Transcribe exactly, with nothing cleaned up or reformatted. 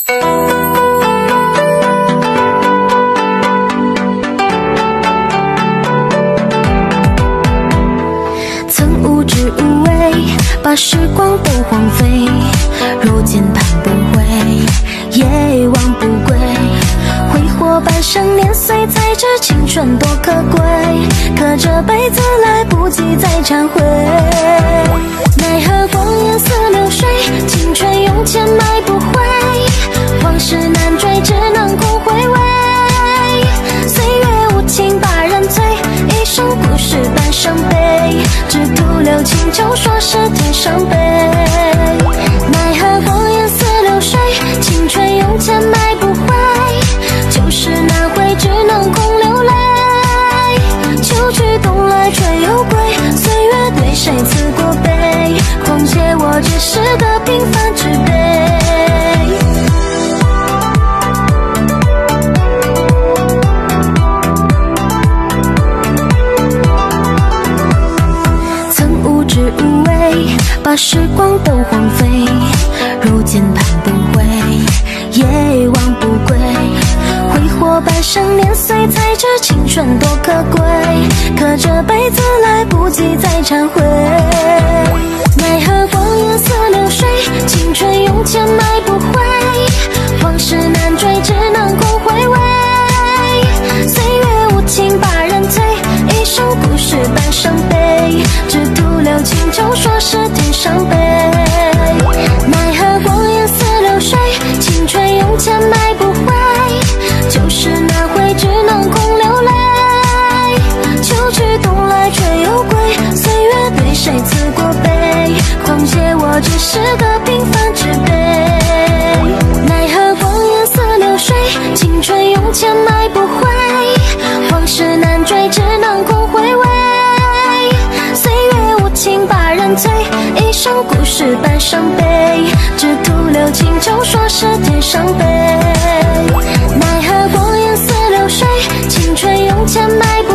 曾无知无畏，把时光都荒废。若见盼不回，也忘不归。挥霍半生年岁，才知青春多可贵。可这辈子来不及再忏悔。奈何光阴似流水，青春用钱买不回。往事难追，只能空回味。岁月无情把人醉，一生故事半伤悲。只徒留清秋，说是天上悲。奈何光阴似流水，青春用钱买不回。旧事难回，只能空流泪。秋去冬来却又归，岁月对谁赐过悲？况且我只是个平凡之辈。把时光都荒废，如今盼不回，也忘不归。挥霍半生年岁，才知青春多可贵。可这辈子来不及再忏悔。奈何光阴似流水，青春用钱买不回。往事难追，只能空回味。岁月无情把人醉，一生故事半伤悲。只徒留清秋，说是天上悲。奈何光阴似流水，青春用钱买不回。旧事难回，只能空流泪。秋去冬来却又归，岁月对谁赐过悲？况且我只是个平凡之辈。奈何光阴似流水，青春用钱买不回。往事难追，只能空回味。岁月无情把人醉，一生故事半伤悲。只徒留清秋，说是天上悲。奈何光阴似流水，青春用钱买不回。